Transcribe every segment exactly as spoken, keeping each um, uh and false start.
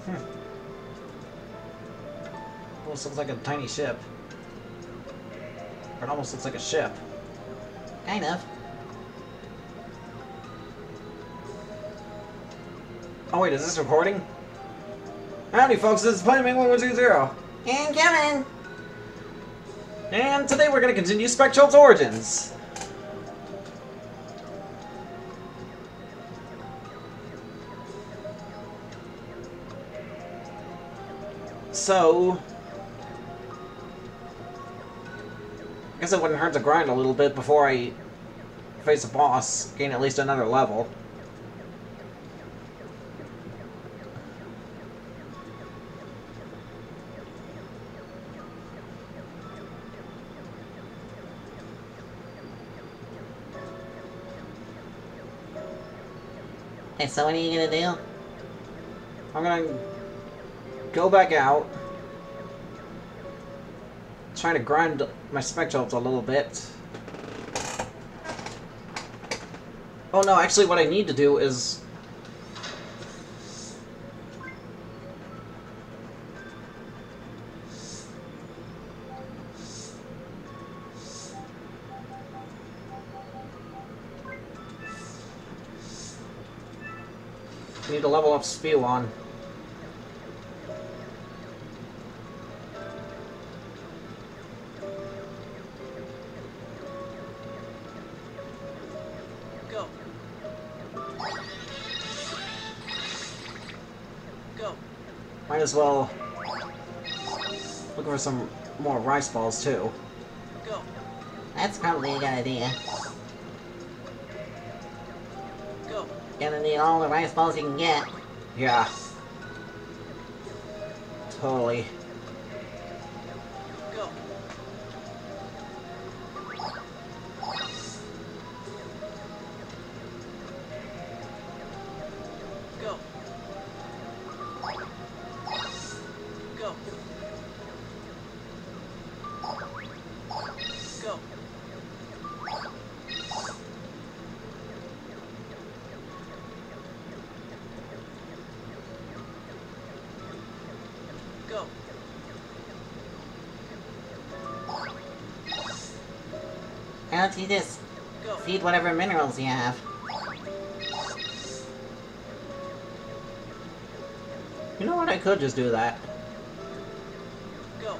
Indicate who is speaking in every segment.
Speaker 1: Hmm. Almost looks like a tiny ship. Or it almost looks like a ship. Kind of. Oh wait, is this recording? Howdy folks, this is Planet one one two zero. And Kevin! And today we're going to continue Spectrobes' origins. So... I guess it wouldn't hurt to grind a little bit before I face a boss, gain at least another level.
Speaker 2: Hey, so what are you gonna do?
Speaker 1: I'm gonna go back out, trying to grind my Spectrobes a little bit. Oh no, actually what I need to do is... I need to level up Spew on.
Speaker 3: Go. Go.
Speaker 1: Might as well look for some more rice balls too.
Speaker 3: Go.
Speaker 2: That's probably a good idea.
Speaker 3: Go.
Speaker 2: Gonna need all the rice balls you can get.
Speaker 1: Yeah. Totally.
Speaker 3: Go. Go. Go. Go. Go.
Speaker 2: Why don't you just
Speaker 3: Go.
Speaker 2: feed whatever minerals you have?
Speaker 1: You know what? I could just do that.
Speaker 3: Go.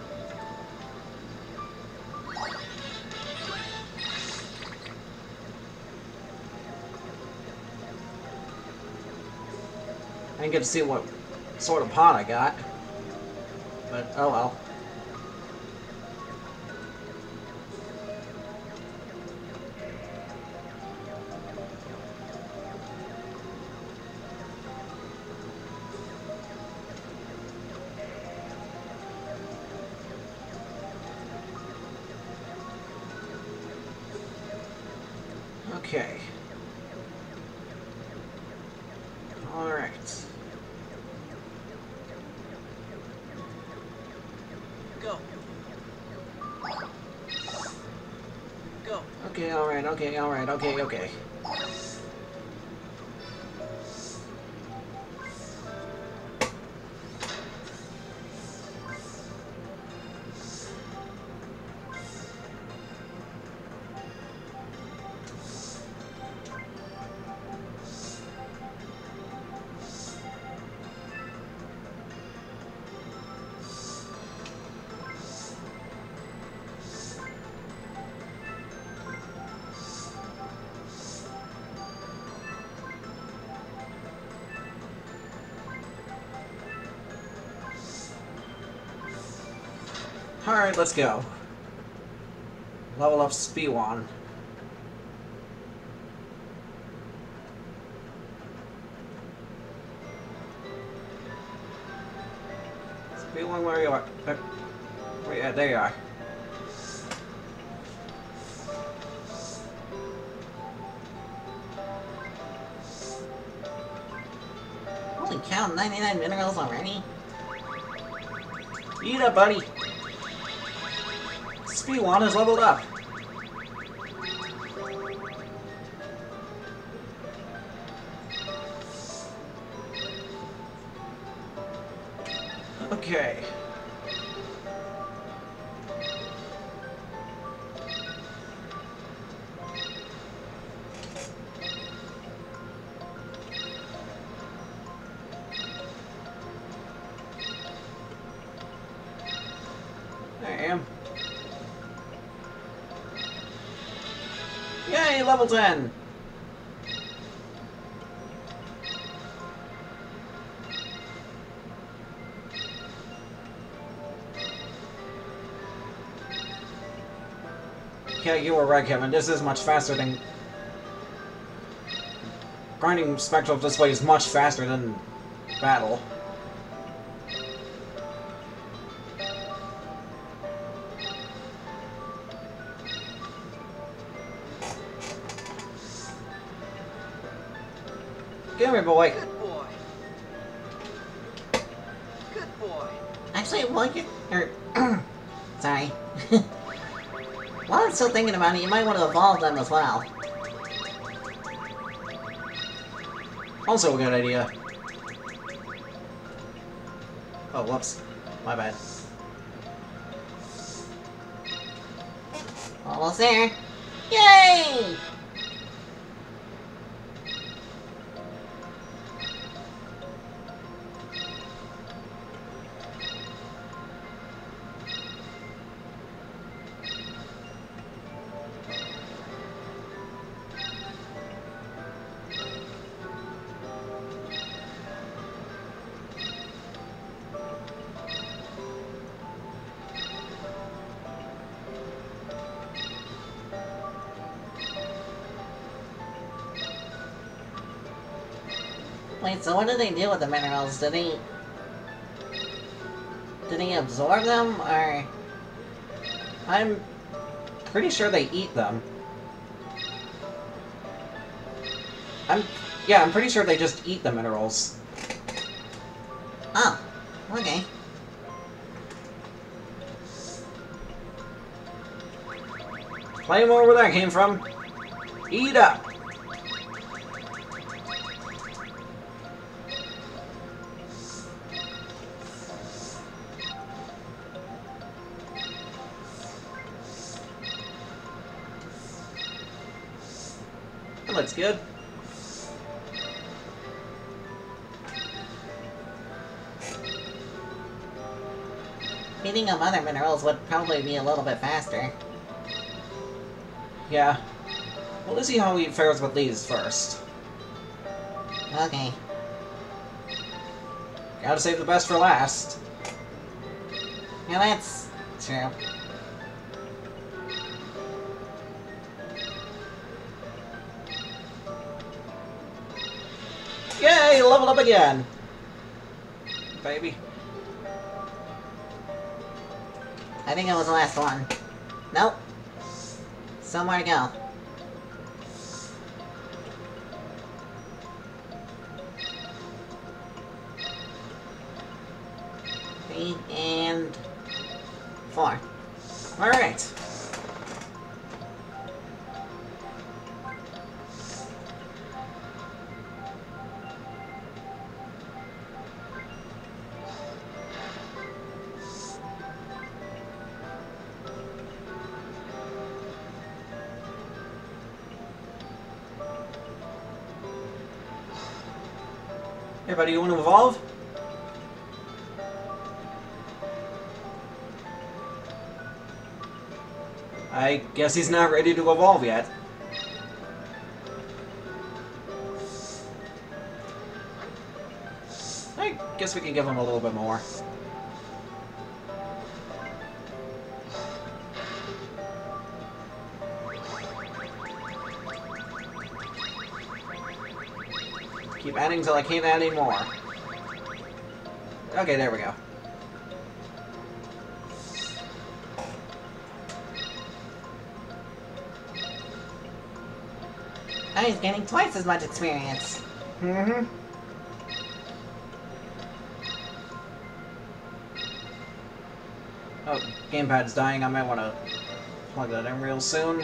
Speaker 1: I didn't get to see what sort of pot I got. But, oh well. Okay. Alright.
Speaker 3: Go. Go.
Speaker 1: Okay, alright, okay, alright, okay, okay. Alright, let's go. Level up Spew on. Spew on, where you are? There, where you at? There you are.
Speaker 2: Holy cow, ninety-nine minerals already?
Speaker 1: Eat up, buddy! Spew on is leveled up. Okay. There I am. Yay, level ten! Yeah, you were right, Kevin. This is much faster than... Grinding spectral display is much faster than battle. Give me, boy.
Speaker 3: Good boy. Good boy.
Speaker 2: Actually, while you er, sorry. While I'm still thinking about it, you might want to evolve them as well.
Speaker 1: Also a good idea. Oh, whoops. My bad.
Speaker 2: Almost there. Yay! Wait, so what did they do with the minerals? Did he... Did he absorb them, or...
Speaker 1: I'm pretty sure they eat them. I'm... Yeah, I'm pretty sure they just eat the minerals.
Speaker 2: Oh, okay.
Speaker 1: Play more where that came from. Eat up! That looks good.
Speaker 2: Feeding them other minerals would probably be a little bit faster.
Speaker 1: Yeah. Well, let's see how he fares with these first.
Speaker 2: Okay.
Speaker 1: Gotta save the best for last.
Speaker 2: Yeah, that's true.
Speaker 1: Yay, leveled up again! Baby.
Speaker 2: I think it was the last one. Nope. Somewhere to go. Three and four.
Speaker 1: Alright. Hey buddy, you want to evolve? I guess he's not ready to evolve yet. I guess we can give him a little bit more. Keep adding till I can't add any more. Okay, there we go.
Speaker 2: Now he's getting twice as much experience.
Speaker 1: Mm-hmm. Oh, gamepad's dying. I might want to plug that in real soon.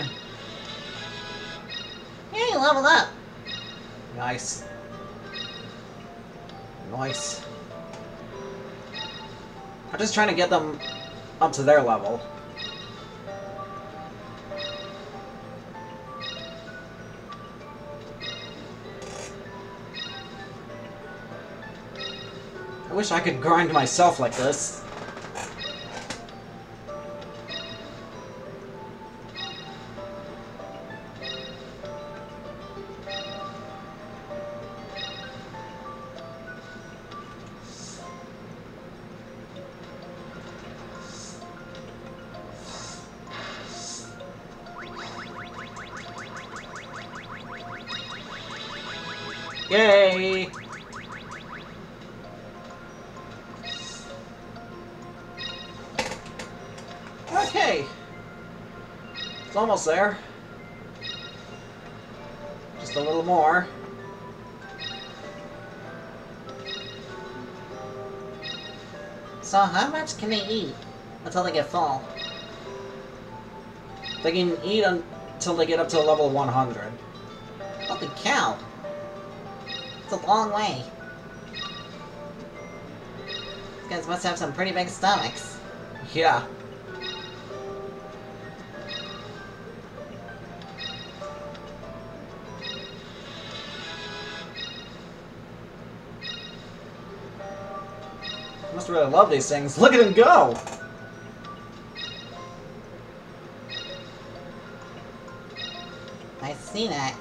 Speaker 2: Yeah, he leveled up.
Speaker 1: Nice. Nice. I'm just trying to get them up to their level. I wish I could grind myself like this. Yay! Okay. It's almost there. Just a little more.
Speaker 2: So how much can they eat until they get full?
Speaker 1: They can eat until they get up to a level one hundred.
Speaker 2: Holy cow! It's a long way. These guys must have some pretty big stomachs.
Speaker 1: Yeah. Must really love these things. Look at him go!
Speaker 2: I see that.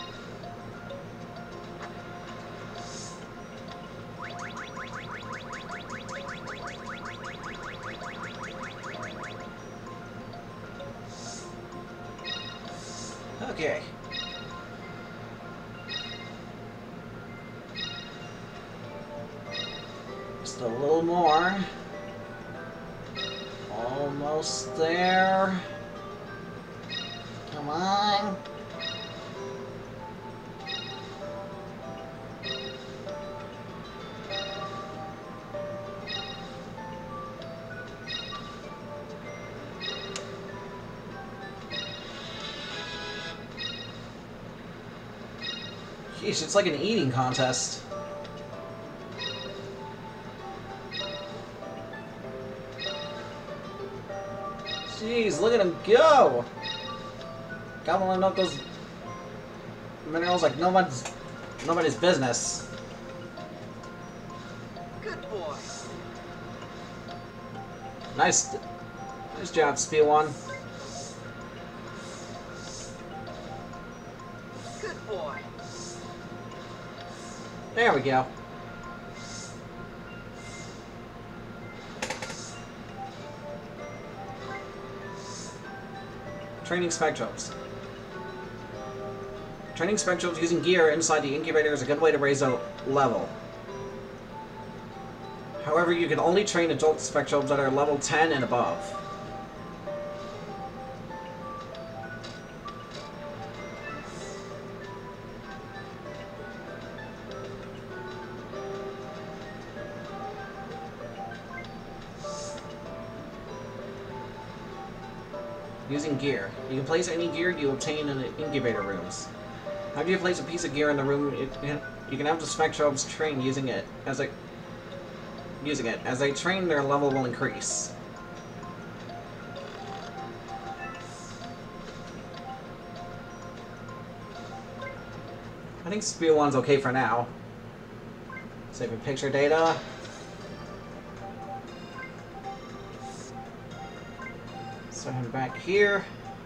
Speaker 1: Okay. Just a little more. Almost there.
Speaker 2: Come on.
Speaker 1: Sheesh, it's like an eating contest. Jeez, look at him go! Gobbling up those minerals like nobody's nobody's business.
Speaker 3: Good boy.
Speaker 1: Nice, nice job, Speed One.
Speaker 3: Good boy.
Speaker 1: There we go. Training Spectrobes. Training Spectrobes using gear inside the incubator is a good way to raise a level. However, you can only train adult Spectrobes that are level ten and above. Using gear. You can place any gear you obtain in the incubator rooms. After you place a piece of gear in the room, it, it, you can have the Spectrobes train using it. As they using it as they train, their level will increase. I think Spear One's okay for now. Saving picture data. So I'm back here.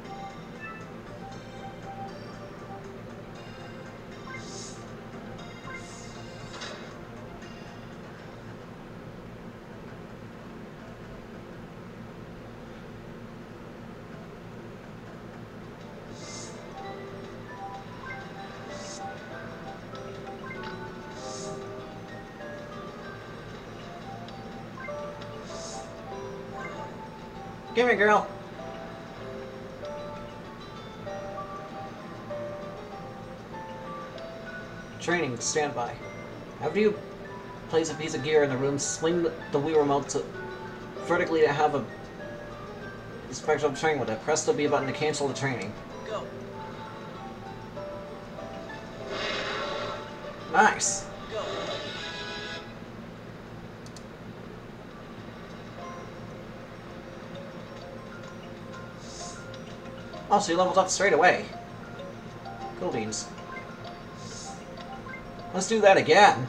Speaker 1: Give me, girl. Training, standby. After you place a piece of gear in the room, swing the Wii remote to vertically to have a Spectrum train with it. Press the B button to cancel the training.
Speaker 3: Go.
Speaker 1: Nice.
Speaker 3: Go.
Speaker 1: Oh, so he levels up straight away. Cool beans. Let's do that again.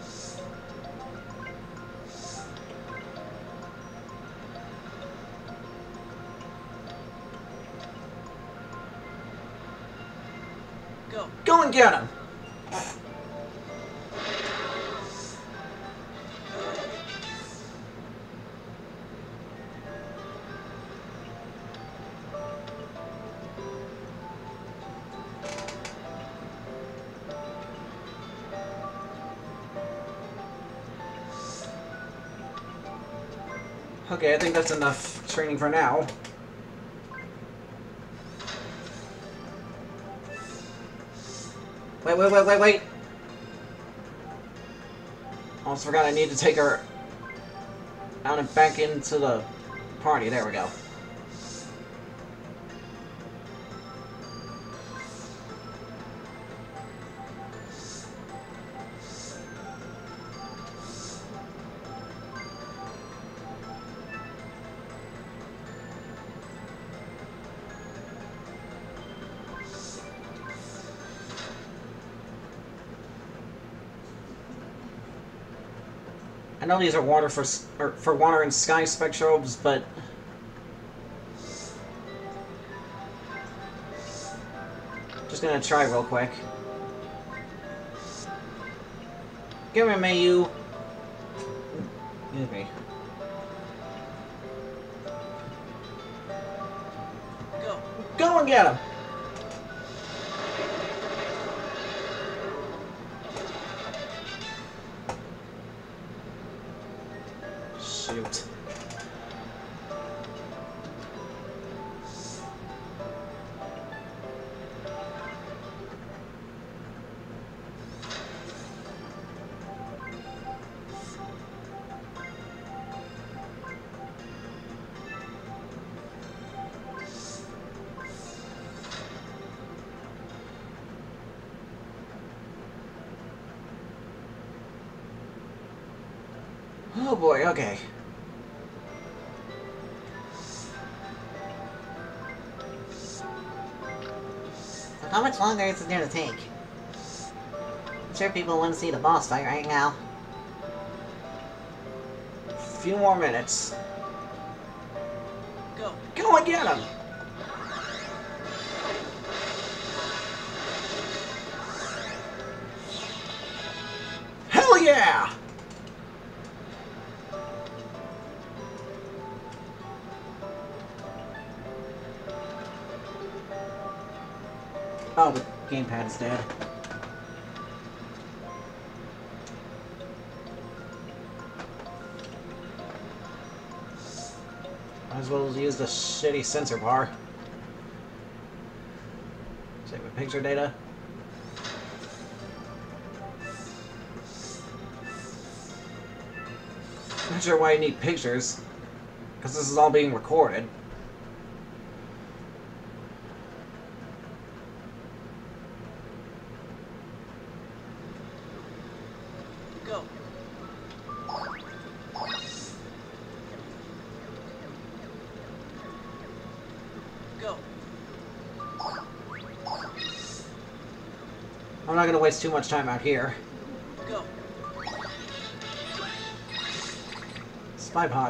Speaker 3: Go.
Speaker 1: Go and get him! Okay, I think that's enough training for now. Wait, wait, wait, wait, wait! Almost forgot I need to take her out and back into the party. There we go. I know these are water for or for water and sky spectrobes, but just gonna try real quick. Give me, Mayu. Excuse me.
Speaker 3: Go.
Speaker 1: Go and get him. Shoot. Oh boy, okay.
Speaker 2: How much longer is it gonna take? I'm sure people want to see the boss fight right now.
Speaker 1: Few more minutes.
Speaker 3: Go.
Speaker 1: Go and get him! Hell yeah! Oh, the gamepad is dead. Might as well use the shitty sensor bar. Save my picture data. Not sure why I need pictures, because this is all being recorded.
Speaker 3: Go. Go.
Speaker 1: I'm not gonna waste too much time out here.
Speaker 3: Go.
Speaker 1: Spy pod.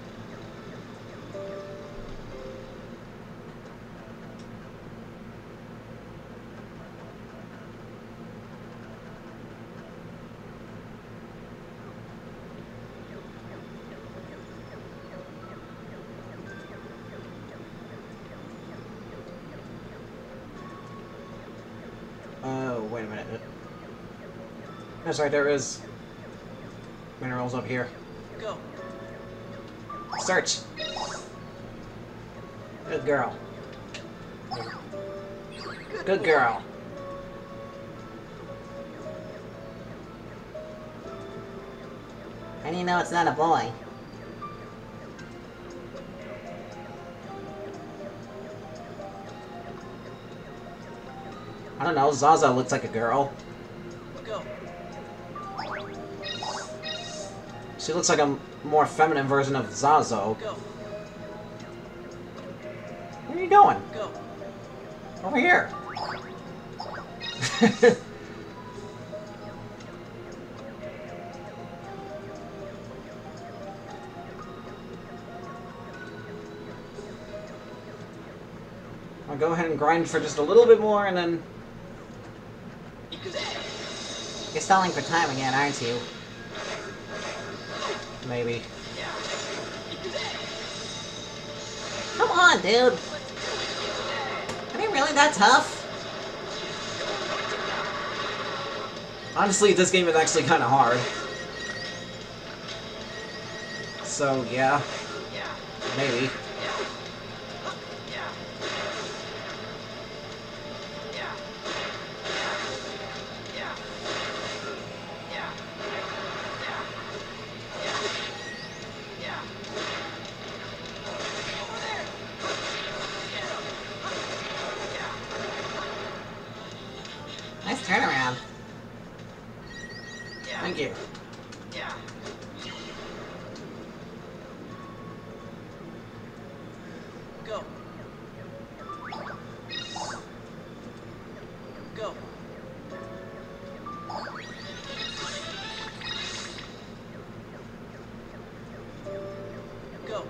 Speaker 1: Oh, wait a minute. That's right, there is minerals up here.
Speaker 3: Go.
Speaker 1: Search! Good girl. Good girl.
Speaker 2: How do you know it's not a boy?
Speaker 1: I don't know, Zaza looks like a girl.
Speaker 3: Go.
Speaker 1: She looks like a more feminine version of Zazo.
Speaker 3: Go.
Speaker 1: Where are you going?
Speaker 3: Go.
Speaker 1: Over here! I'll go ahead and grind for just a little bit more and then...
Speaker 2: You're stalling for time again, aren't you?
Speaker 1: Maybe.
Speaker 2: Come on, dude! Are you really that tough?
Speaker 1: Honestly, this game is actually kind of hard. So, yeah. Maybe.
Speaker 2: Nice turnaround.
Speaker 1: Thank you.
Speaker 3: Go. Go. Go.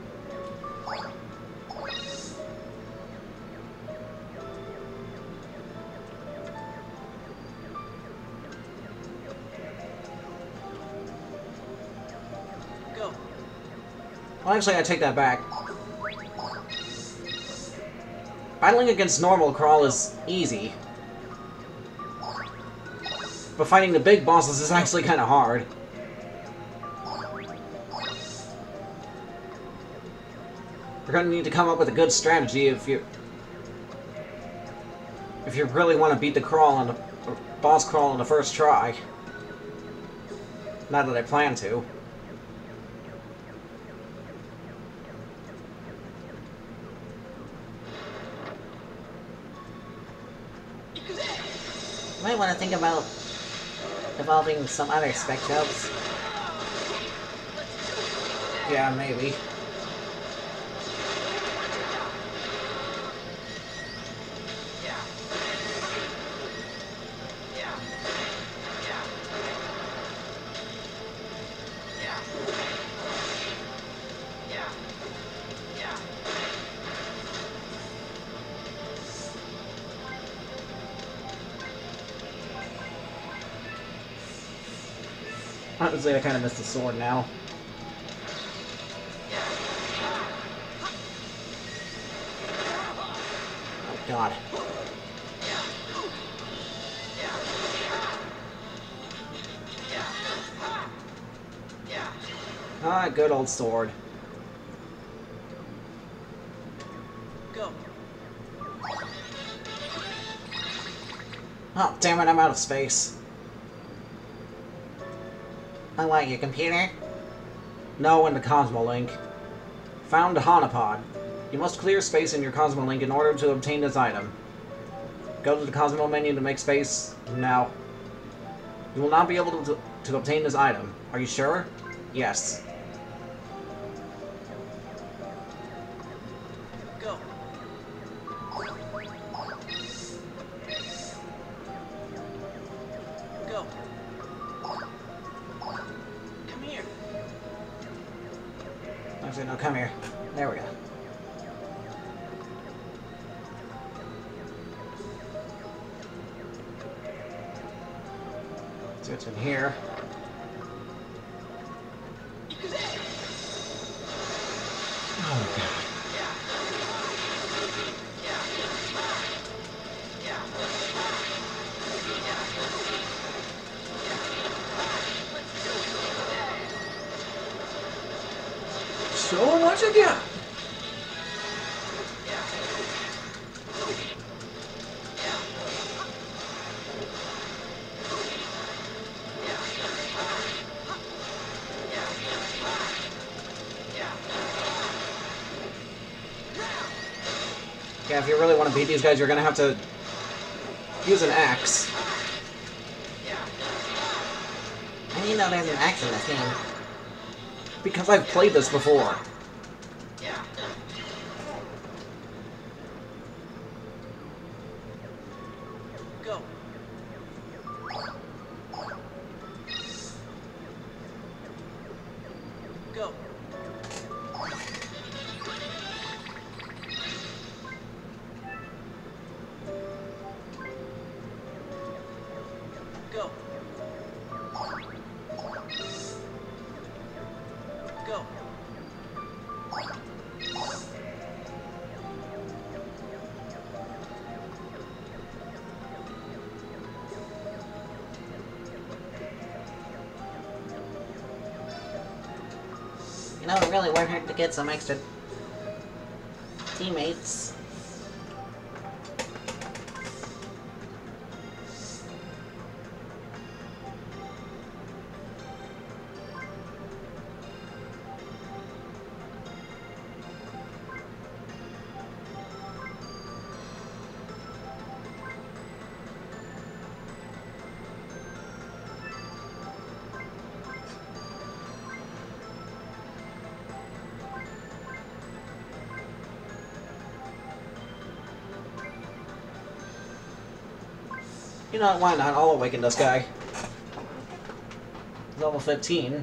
Speaker 3: Go.
Speaker 1: Well, actually, I take that back. Battling against normal Crawl is easy. But fighting the big bosses is actually kind of hard. You're gonna need to come up with a good strategy if you... if you really want to beat the Crawl on the... boss Crawl on the first try. Not that I plan to.
Speaker 2: You might want to think about evolving some other Spectrobes.
Speaker 1: Yeah, maybe. Honestly, I kind of missed the sword now. Oh, God. Ah, good old sword.
Speaker 3: Go.
Speaker 1: Oh, damn it, I'm out of space.
Speaker 2: Oh, what, your computer?
Speaker 1: No, in the Cosmolink. Found Hanapod. You must clear space in your Cosmolink in order to obtain this item. Go to the Cosmo menu to make space now. You will not be able to, to obtain this item. Are you sure? Yes.
Speaker 3: Go. Go. Come here.
Speaker 1: Actually, no, come here. There we go. See what's in here. Oh, God. So much again. Yeah, if you really want to beat these guys, you're gonna have to use an axe.
Speaker 2: I didn't know there's an axe in this game.
Speaker 1: Because I've played this before.
Speaker 3: Go. Go. Go.
Speaker 2: You know, it really would hurt to get some extra teammates.
Speaker 1: You know, why not? I'll awaken this guy. Level fifteen.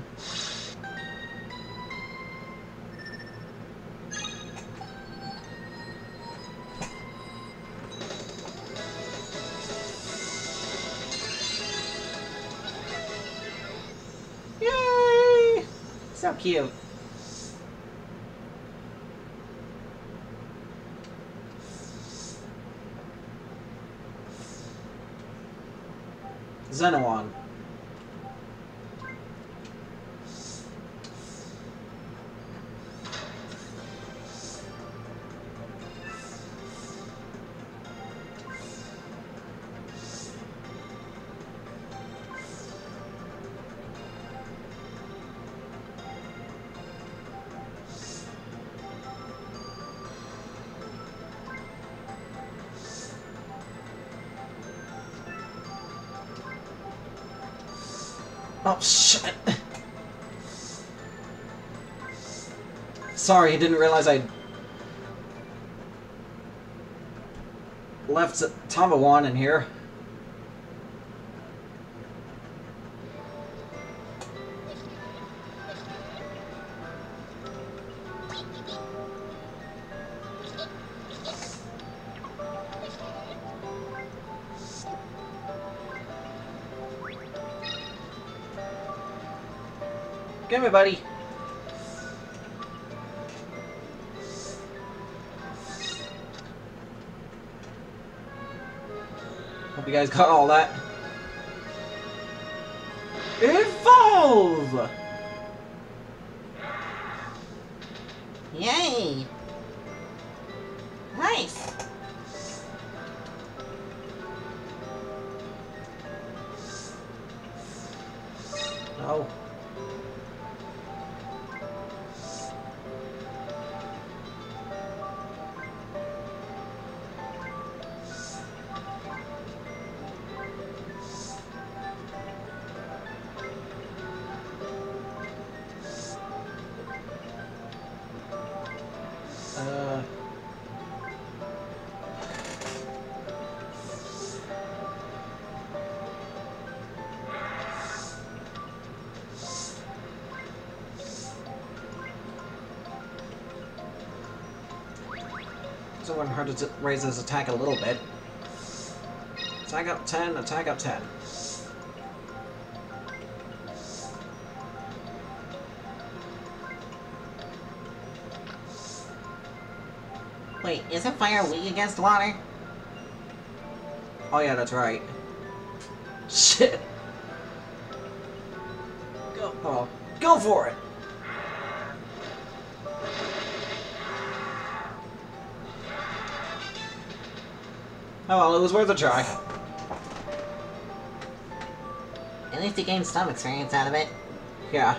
Speaker 1: Yay! So cute. Xenoon. Oh, shit. Sorry, I didn't realize I left Tamawan in here. Come here, buddy. Hope you guys got all that. Evolve!
Speaker 2: Yay! Nice!
Speaker 1: No. Uh... So it hard to raise his attack a little bit. Attack up ten, attack up ten.
Speaker 2: Wait, isn't fire weak against water?
Speaker 1: Oh yeah, that's right. Shit.
Speaker 3: Go.
Speaker 1: Oh, go for it! Oh well, it was worth a try.
Speaker 2: At least you gained some experience out of it.
Speaker 1: Yeah.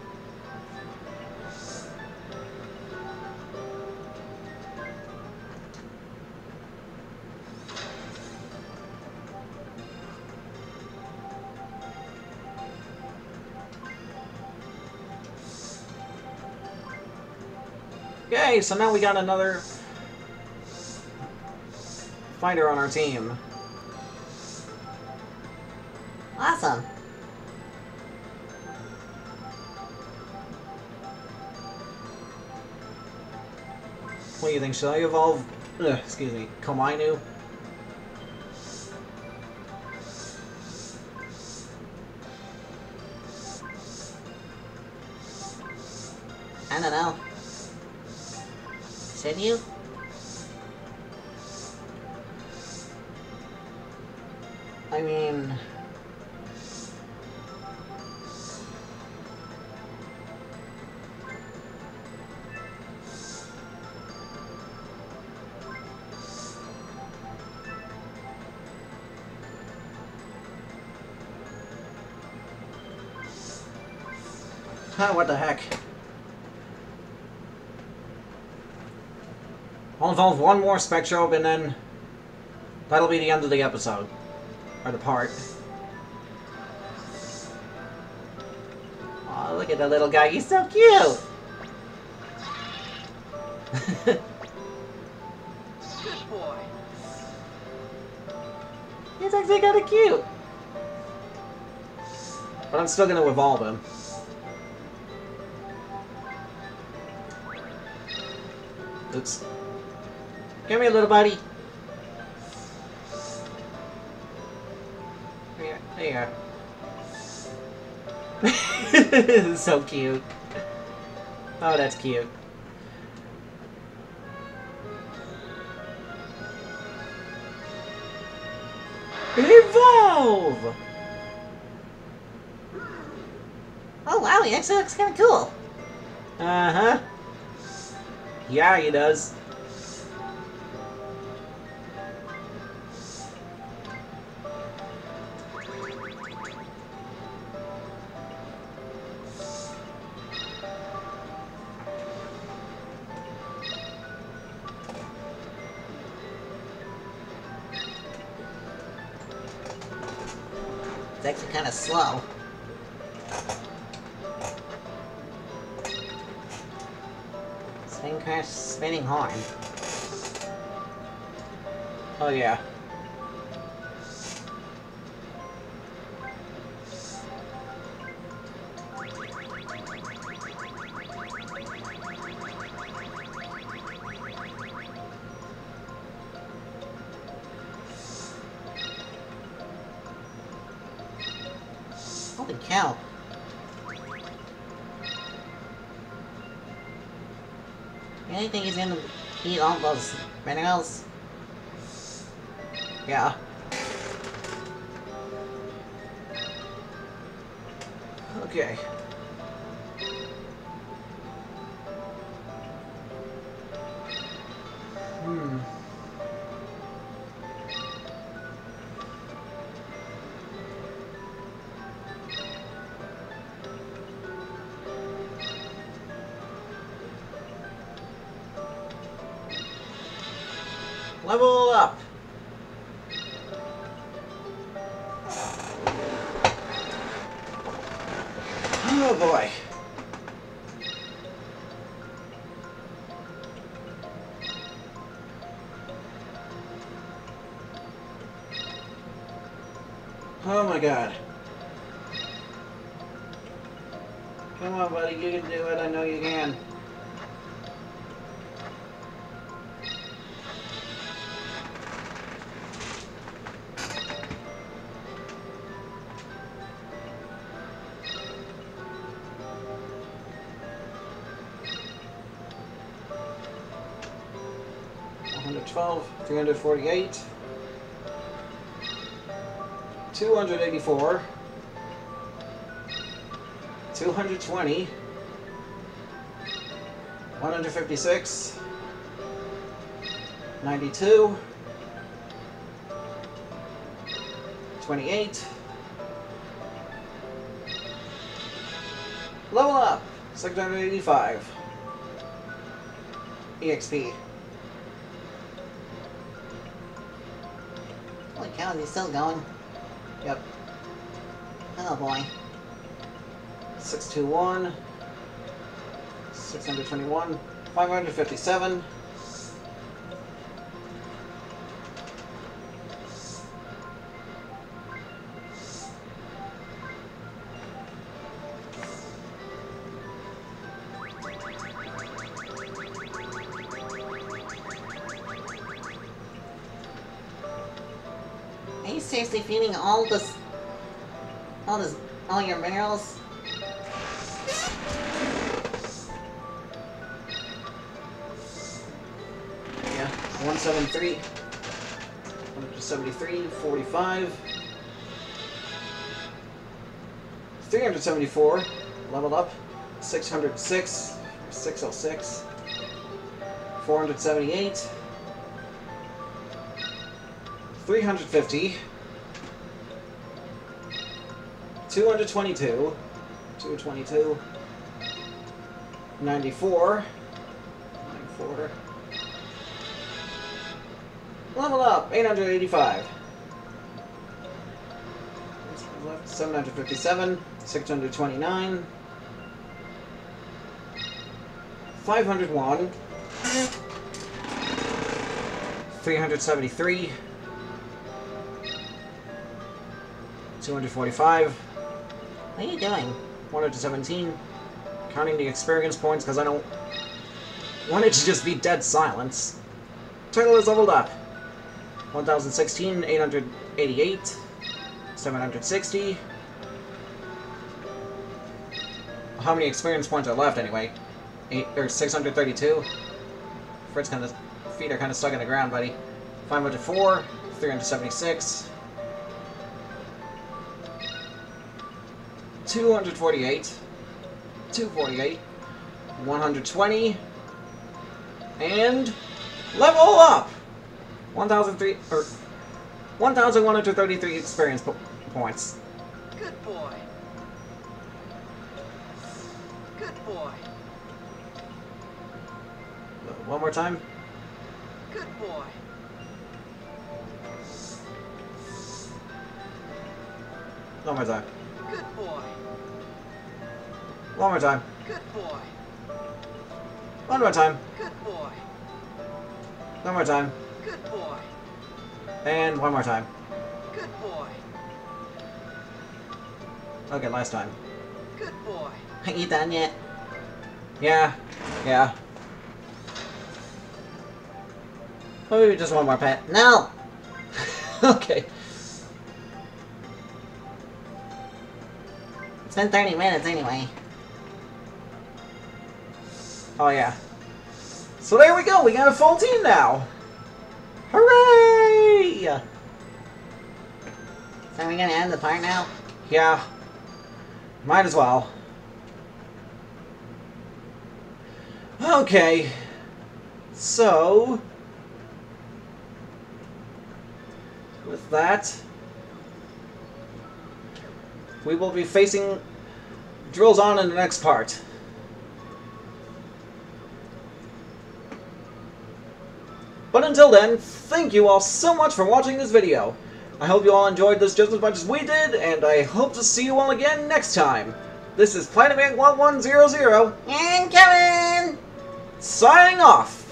Speaker 1: Okay, so now we got another fighter on our team.
Speaker 2: Awesome.
Speaker 1: What do you think? Should I evolve? Ugh, excuse me, Komainu?
Speaker 2: I don't know. Should you?
Speaker 1: I mean... Huh, what the heck? I'll evolve one more Spectrobe and then that'll be the end of the episode. Or the part.
Speaker 2: Oh, look at the little guy, he's so cute!
Speaker 3: Good boy.
Speaker 2: He's actually kinda cute!
Speaker 1: But I'm still gonna evolve him. Oops.
Speaker 2: Come here, little buddy.
Speaker 1: There you are. So cute. Oh, that's cute. Evolve!
Speaker 2: Oh wow, he actually looks kinda cool.
Speaker 1: Uh-huh. Yeah, he does.
Speaker 2: It's actually kinda slow. Spin crash, spinning horn.
Speaker 1: Oh, yeah.
Speaker 2: Holy cow. You really think he's gonna eat all those minerals?
Speaker 1: Yeah. Okay. Hmm. Level up! Oh boy. Oh my god. Come on, buddy, you can do it. I know you can. one hundred twelve, three hundred forty-eight, two hundred eighty-four, two hundred twenty, one hundred fifty-six, ninety-two, twenty-eight, level up, six hundred eighty-five, E X P.
Speaker 2: Holy cow, is he still going?
Speaker 1: Yep.
Speaker 2: Oh boy.
Speaker 1: six two one, six hundred twenty-one, five hundred fifty-seven,
Speaker 2: seriously feeding all this, all this, all your minerals?
Speaker 1: Yeah, one seventy-three. one seventy-three, forty-five. three hundred seventy-four, leveled up. six hundred six, six oh six. four hundred seventy-eight. three hundred fifty. two hundred twenty-two. two hundred twenty-two. ninety-four. ninety-four. Level up, eight hundred eighty-five. Left, seven hundred fifty-seven. six hundred twenty-nine. five hundred one. three hundred seventy-three. two hundred forty-five.
Speaker 2: What are you doing?
Speaker 1: one hundred seventeen. Counting the experience points because I don't want it to just be dead silence. Turtle is leveled up. one thousand sixteen, eight hundred eighty-eight. seven hundred sixty. How many experience points are left anyway? Eight or six hundred thirty-two. Fred's kind of feet are kind of stuck in the ground, buddy. five hundred four, three hundred seventy-six, two hundred forty-eight, two forty-eight, one hundred twenty, and level up. one thousand three or one thousand one hundred thirty-three experience po points.
Speaker 3: Good boy. Good boy.
Speaker 1: One more time.
Speaker 3: Good boy.
Speaker 1: One more time.
Speaker 3: Good boy.
Speaker 1: One more time.
Speaker 3: Good boy.
Speaker 1: One more time.
Speaker 3: Good boy.
Speaker 1: One more time.
Speaker 3: Good boy.
Speaker 1: And one more time.
Speaker 3: Good boy.
Speaker 1: Okay, last time.
Speaker 3: Good boy.
Speaker 2: Are you done yet?
Speaker 1: Yeah. Yeah. Or maybe just one more pet.
Speaker 2: No!
Speaker 1: Okay.
Speaker 2: It's been thirty minutes anyway.
Speaker 1: Oh, yeah. So there we go. We got a full team now. Hooray!
Speaker 2: So are we gonna end the part now?
Speaker 1: Yeah. Might as well. Okay. So... with that... we will be facing Drills on in the next part. But until then, thank you all so much for watching this video. I hope you all enjoyed this just as much as we did, and I hope to see you all again next time. This is Planet Man one one zero zero,
Speaker 2: And Kevin!
Speaker 1: signing off!